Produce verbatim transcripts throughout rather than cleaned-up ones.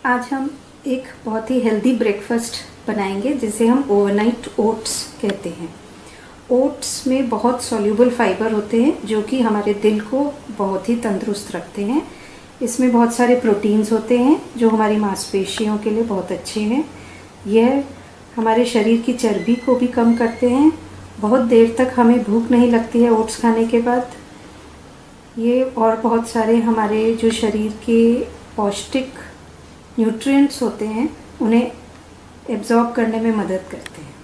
आज हम एक बहुत ही हेल्दी ब्रेकफास्ट बनाएंगे जिसे हम ओवरनाइट ओट्स कहते हैं। ओट्स में बहुत सॉल्युबल फाइबर होते हैं जो कि हमारे दिल को बहुत ही तंदुरुस्त रखते हैं। इसमें बहुत सारे प्रोटीन्स होते हैं जो हमारी मांसपेशियों के लिए बहुत अच्छे हैं। यह हमारे शरीर की चर्बी को भी कम करते हैं। बहुत देर तक हमें भूख नहीं लगती है ओट्स खाने के बाद। ये और बहुत सारे हमारे जो शरीर के पौष्टिक न्यूट्रिएंट्स होते हैं उन्हें एब्जॉर्ब करने में मदद करते हैं।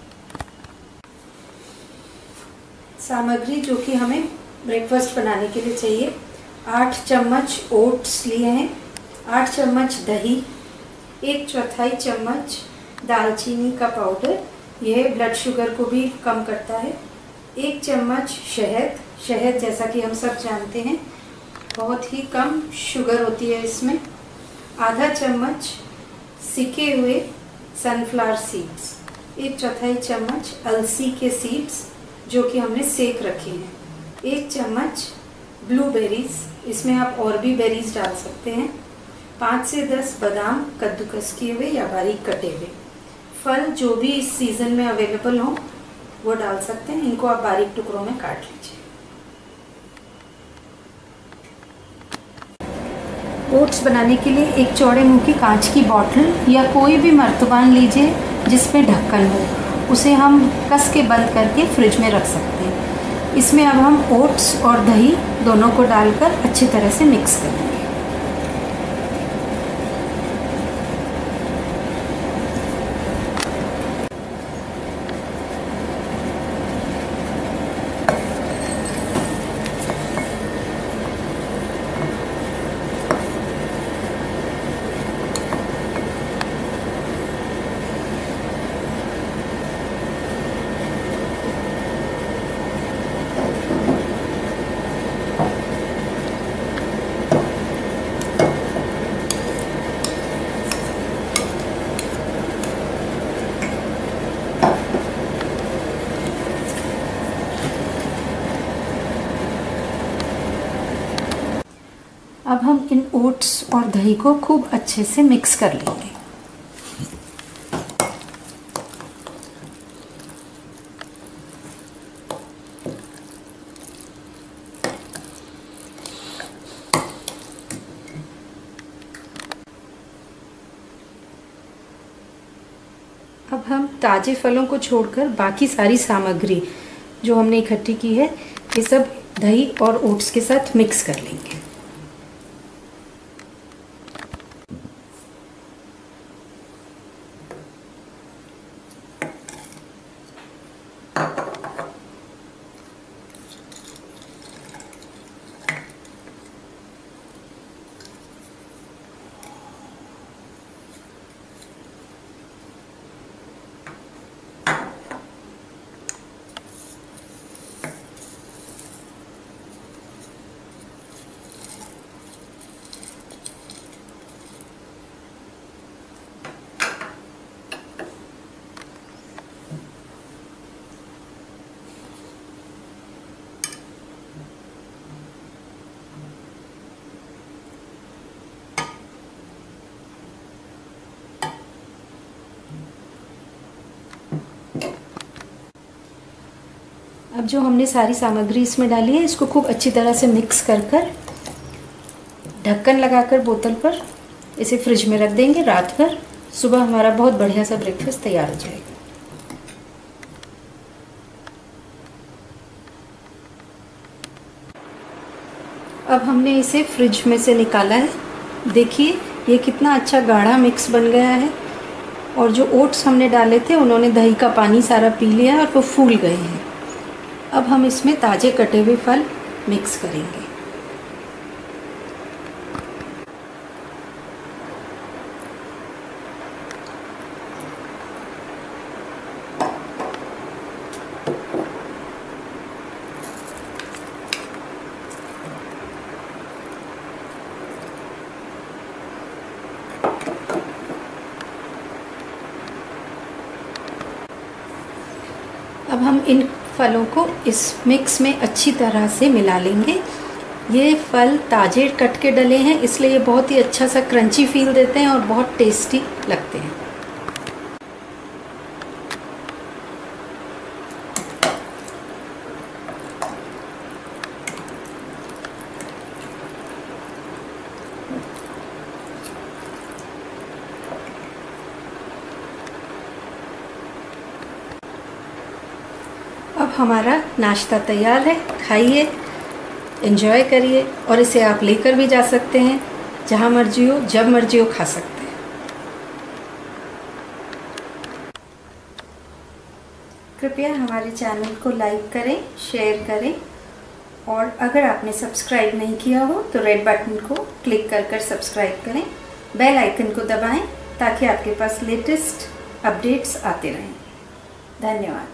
सामग्री जो कि हमें ब्रेकफास्ट बनाने के लिए चाहिए, आठ चम्मच ओट्स लिए हैं, आठ चम्मच दही, एक चौथाई चम्मच दालचीनी का पाउडर, यह ब्लड शुगर को भी कम करता है, एक चम्मच शहद। शहद जैसा कि हम सब जानते हैं बहुत ही कम शुगर होती है इसमें। आधा चम्मच सिके हुए सनफ्लावर सीड्स, एक चौथाई चम्मच अलसी के सीड्स जो कि हमने सेक रखे हैं, एक चम्मच ब्लूबेरीज, इसमें आप और भी बेरीज डाल सकते हैं, पाँच से दस बादाम कद्दूकस किए हुए या बारीक कटे हुए। फल जो भी इस सीज़न में अवेलेबल हो वो डाल सकते हैं। इनको आप बारीक टुकड़ों में काट लीजिए। ओट्स बनाने के लिए एक चौड़े मुंह की कांच की बॉटल या कोई भी मर्तबान लीजिए जिसमें ढक्कन हो। उसे हम कस के बंद करके फ्रिज में रख सकते हैं। इसमें अब हम ओट्स और दही दोनों को डालकर अच्छी तरह से मिक्स करेंगे। अब हम इन ओट्स और दही को खूब अच्छे से मिक्स कर लेंगे। अब हम ताजे फलों को छोड़कर बाकी सारी सामग्री जो हमने इकट्ठी की है ये सब दही और ओट्स के साथ मिक्स कर लेंगे। अब जो हमने सारी सामग्री इसमें डाली है इसको खूब अच्छी तरह से मिक्स कर कर ढक्कन लगाकर बोतल पर इसे फ्रिज में रख देंगे रात भर। सुबह हमारा बहुत बढ़िया सा ब्रेकफास्ट तैयार हो जाएगा। अब हमने इसे फ्रिज में से निकाला है। देखिए ये कितना अच्छा गाढ़ा मिक्स बन गया है और जो ओट्स हमने डाले थे उन्होंने दही का पानी सारा पी लिया और वो फूल गए हैं। अब हम इसमें ताजे कटे हुए फल मिक्स करेंगे। अब हम इन फलों को इस मिक्स में अच्छी तरह से मिला लेंगे। ये फल ताजे कट के डले हैं, इसलिए ये बहुत ही अच्छा सा क्रंची फील देते हैं और बहुत टेस्टी लगते हैं। अब हमारा नाश्ता तैयार है, खाइए, एंजॉय करिए और इसे आप लेकर भी जा सकते हैं, जहाँ मर्जी हो, जब मर्जी हो खा सकते हैं। कृपया हमारे चैनल को लाइक करें, शेयर करें और अगर आपने सब्सक्राइब नहीं किया हो तो रेड बटन को क्लिक कर कर सब्सक्राइब करें, बेल आइकन को दबाएं ताकि आपके पास लेटेस्ट अपडेट्स आते रहें। धन्यवाद।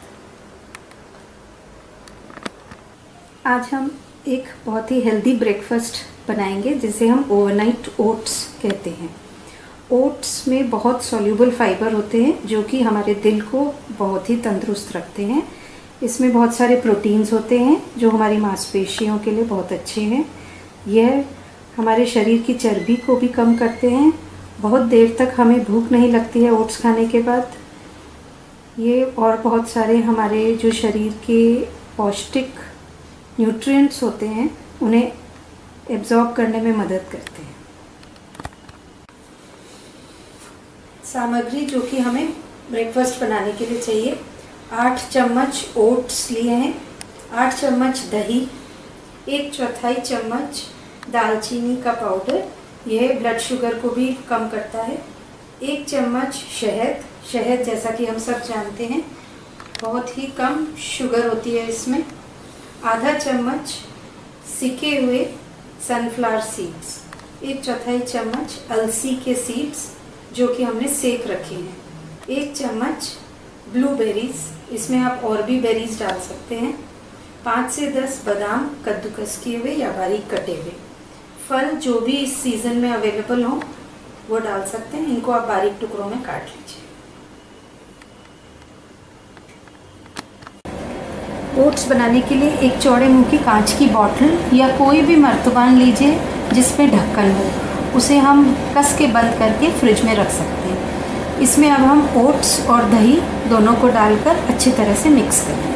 आज हम एक बहुत ही हेल्दी ब्रेकफास्ट बनाएंगे जिसे हम ओवरनाइट ओट्स कहते हैं। ओट्स में बहुत सॉल्यूबल फाइबर होते हैं जो कि हमारे दिल को बहुत ही तंदुरुस्त रखते हैं। इसमें बहुत सारे प्रोटीन्स होते हैं जो हमारी मांसपेशियों के लिए बहुत अच्छे हैं। यह हमारे शरीर की चर्बी को भी कम करते हैं। बहुत देर तक हमें भूख नहीं लगती है ओट्स खाने के बाद। ये और बहुत सारे हमारे जो शरीर के पौष्टिक न्यूट्रिएंट्स होते हैं उन्हें एब्जॉर्ब करने में मदद करते हैं। सामग्री जो कि हमें ब्रेकफास्ट बनाने के लिए चाहिए, आठ चम्मच ओट्स लिए हैं, आठ चम्मच दही, एक चौथाई चम्मच दालचीनी का पाउडर, यह ब्लड शुगर को भी कम करता है, एक चम्मच शहद, शहद जैसा कि हम सब जानते हैं बहुत ही कम शुगर होती है इसमें, आधा चम्मच सिके हुए सनफ्लावर सीड्स, एक चौथाई चम्मच अलसी के सीड्स जो कि हमने सेक रखे हैं, एक चम्मच ब्लूबेरीज, इसमें आप और भी बेरीज डाल सकते हैं, पाँच से दस बादाम कद्दूकस किए हुए या बारीक कटे हुए। फल जो भी इस सीज़न में अवेलेबल हो वो डाल सकते हैं। इनको आप बारीक टुकड़ों में काट लीजिए। ओट्स बनाने के लिए एक चौड़े मुंह की कांच की बॉटल या कोई भी मर्तबान लीजिए जिसमें ढक्कन हो, उसे हम कस के बंद करके फ्रिज में रख सकते हैं। इसमें अब हम ओट्स और दही दोनों को डालकर अच्छी तरह से मिक्स करेंगे।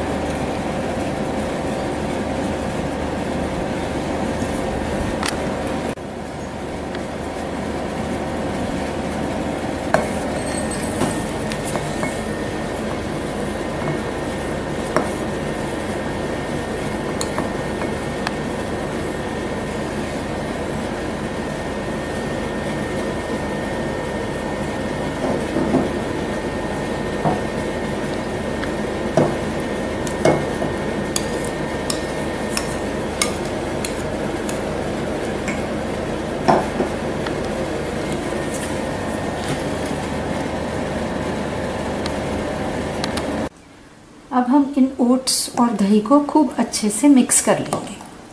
अब हम इन ओट्स और दही को खूब अच्छे से मिक्स कर लेंगे।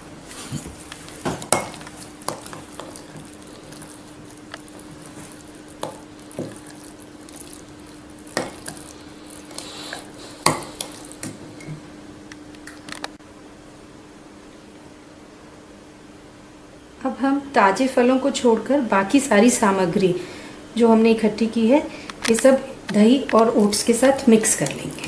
अब हम ताजे फलों को छोड़कर बाकी सारी सामग्री जो हमने इकट्ठी की है ये सब दही और ओट्स के साथ मिक्स कर लेंगे।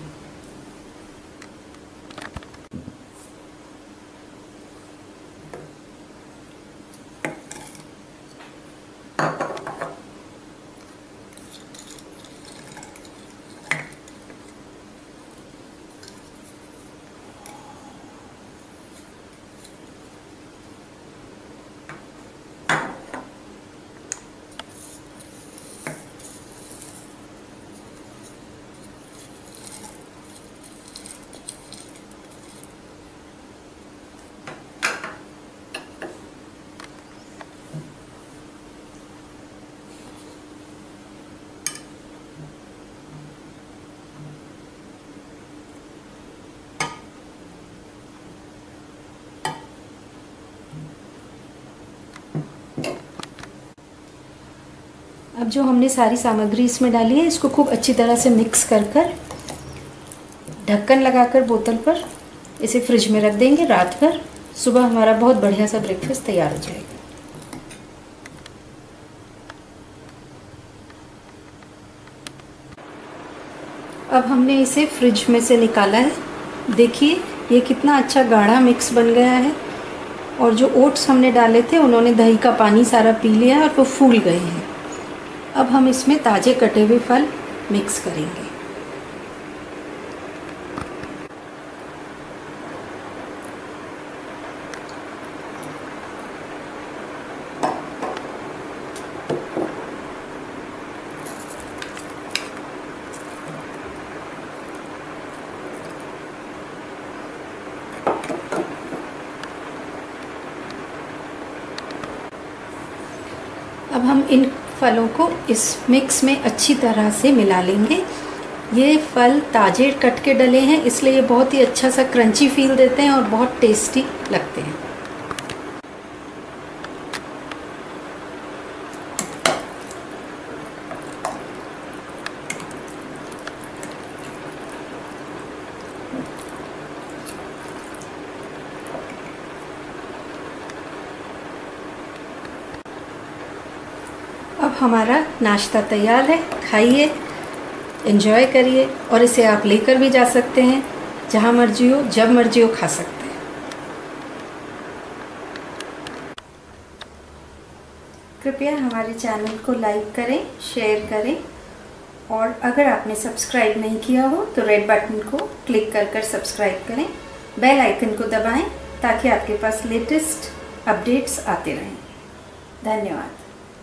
अब जो हमने सारी सामग्री इसमें डाली है इसको खूब अच्छी तरह से मिक्स कर कर ढक्कन लगाकर बोतल पर इसे फ्रिज में रख देंगे रात भर, सुबह हमारा बहुत बढ़िया सा ब्रेकफास्ट तैयार हो जाएगा। अब हमने इसे फ्रिज में से निकाला है। देखिए ये कितना अच्छा गाढ़ा मिक्स बन गया है, और जो ओट्स हमने डाले थे उन्होंने दही का पानी सारा पी लिया और वो फूल गए हैं। अब हम इसमें ताज़े कटे हुए फल मिक्स करेंगे। अब हम इन फलों को इस मिक्स में अच्छी तरह से मिला लेंगे। ये फल ताजे कट के डले हैं, इसलिए ये बहुत ही अच्छा सा क्रंची फील देते हैं और बहुत टेस्टी लगते हैं। अब हमारा नाश्ता तैयार है। खाइए, एंजॉय करिए, और इसे आप लेकर भी जा सकते हैं, जहाँ मर्जी हो, जब मर्जी हो खा सकते हैं। कृपया हमारे चैनल को लाइक करें, शेयर करें, और अगर आपने सब्सक्राइब नहीं किया हो तो रेड बटन को क्लिक कर कर सब्सक्राइब करें। बेल आइकन को दबाएं ताकि आपके पास लेटेस्ट अपडेट्स आते रहें। धन्यवाद।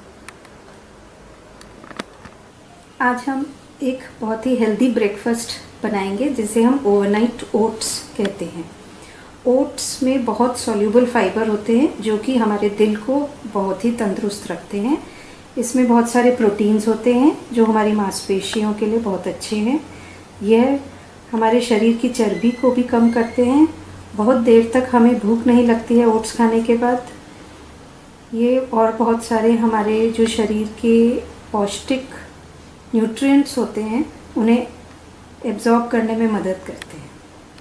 आज हम एक बहुत ही हेल्दी ब्रेकफास्ट बनाएंगे जिसे हम ओवरनाइट ओट्स कहते हैं। ओट्स में बहुत सॉल्यूबल फाइबर होते हैं जो कि हमारे दिल को बहुत ही तंदुरुस्त रखते हैं। इसमें बहुत सारे प्रोटीन्स होते हैं जो हमारी मांसपेशियों के लिए बहुत अच्छे हैं। यह हमारे शरीर की चर्बी को भी कम करते हैं। बहुत देर तक हमें भूख नहीं लगती है ओट्स खाने के बाद। ये और बहुत सारे हमारे जो शरीर के पौष्टिक न्यूट्रिएंट्स होते हैं उन्हें एब्जॉर्ब करने में मदद करते हैं।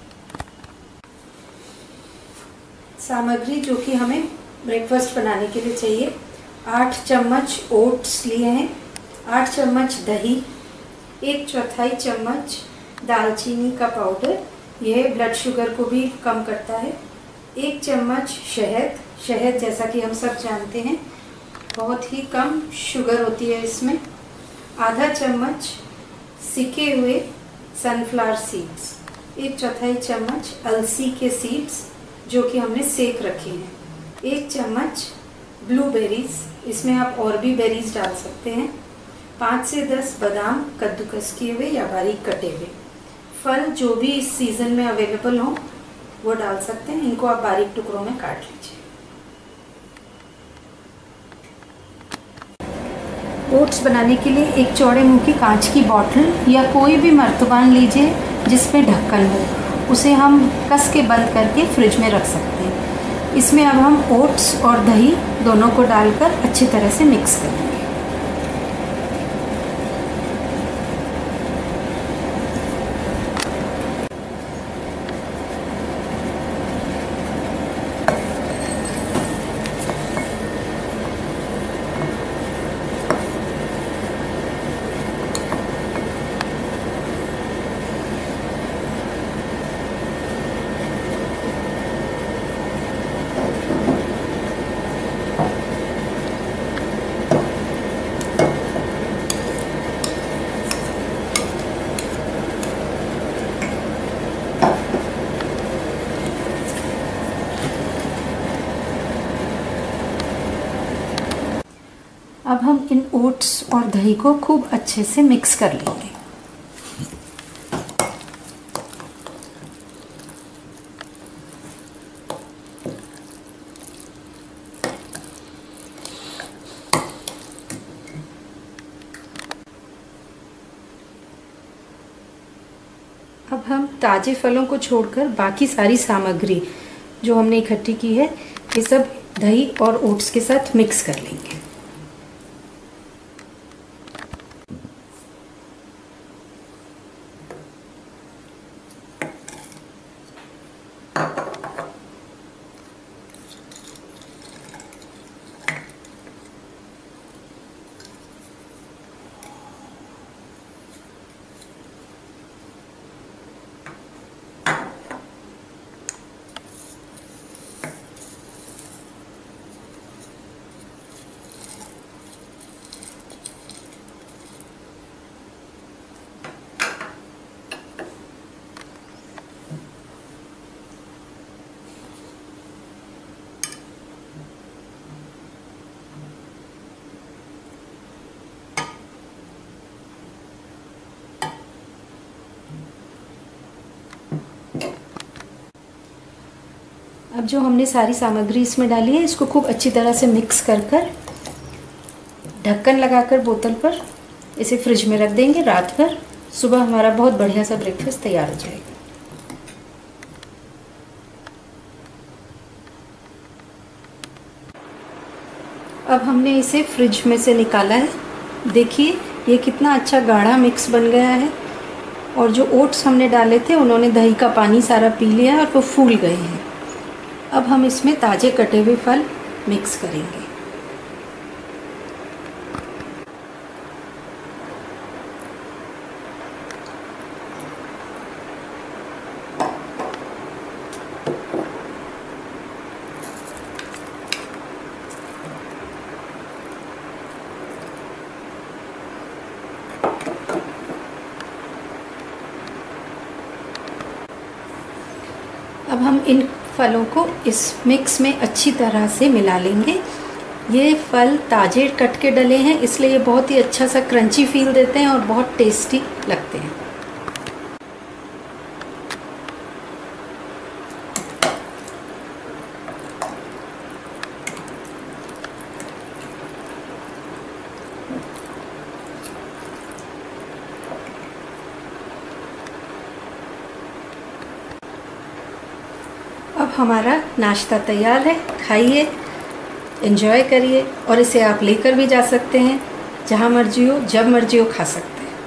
सामग्री जो कि हमें ब्रेकफास्ट बनाने के लिए चाहिए: आठ चम्मच ओट्स लिए हैं, आठ चम्मच दही, एक चौथाई चम्मच दालचीनी का पाउडर, यह ब्लड शुगर को भी कम करता है, एक चम्मच शहद। शहद जैसा कि हम सब जानते हैं बहुत ही कम शुगर होती है इसमें। आधा चम्मच सिके हुए सनफ्लावर सीड्स, एक चौथाई चम्मच अलसी के सीड्स जो कि हमने सेक रखे हैं, एक चम्मच ब्लूबेरीज, इसमें आप और भी बेरीज डाल सकते हैं, पाँच से दस बादाम कद्दूकस किए हुए या बारीक कटे हुए। फल जो भी इस सीज़न में अवेलेबल हो वो डाल सकते हैं। इनको आप बारीक टुकड़ों में काट लीजिए। ओट्स बनाने के लिए एक चौड़े मुंह की कांच की बॉटल या कोई भी मर्तबान लीजिए जिसमें ढक्कन हो। उसे हम कस के बंद करके फ्रिज में रख सकते हैं। इसमें अब हम ओट्स और दही दोनों को डालकर अच्छी तरह से मिक्स करेंगे। अब हम इन ओट्स और दही को खूब अच्छे से मिक्स कर लेंगे। अब हम ताज़े फलों को छोड़कर बाकी सारी सामग्री जो हमने इकट्ठी की है ये सब दही और ओट्स के साथ मिक्स कर लेंगे। अब जो हमने सारी सामग्री इसमें डाली है, इसको खूब अच्छी तरह से मिक्स कर कर ढक्कन लगाकर बोतल पर इसे फ्रिज में रख देंगे रात भर। सुबह हमारा बहुत बढ़िया सा ब्रेकफास्ट तैयार हो जाएगा। अब हमने इसे फ्रिज में से निकाला है। देखिए ये कितना अच्छा गाढ़ा मिक्स बन गया है, और जो ओट्स हमने डाले थे उन्होंने दही का पानी सारा पी लिया और वो फूल गए हैं। अब हम इसमें ताज़े कटे हुए फल मिक्स करेंगे। अब हम इन फलों को इस मिक्स में अच्छी तरह से मिला लेंगे। ये फल ताजे कट के डले हैं, इसलिए ये बहुत ही अच्छा सा क्रंची फील देते हैं और बहुत टेस्टी लगते हैं। अब हमारा नाश्ता तैयार है। खाइए, एंजॉय करिए, और इसे आप लेकर भी जा सकते हैं, जहाँ मर्जी हो, जब मर्जी हो खा सकते हैं।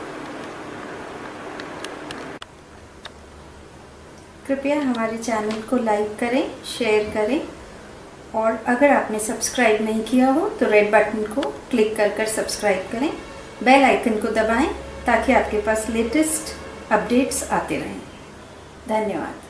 कृपया हमारे चैनल को लाइक करें, शेयर करें, और अगर आपने सब्सक्राइब नहीं किया हो तो रेड बटन को क्लिक कर कर सब्सक्राइब करें। बेल आइकन को दबाएं ताकि आपके पास लेटेस्ट अपडेट्स आते रहें। धन्यवाद।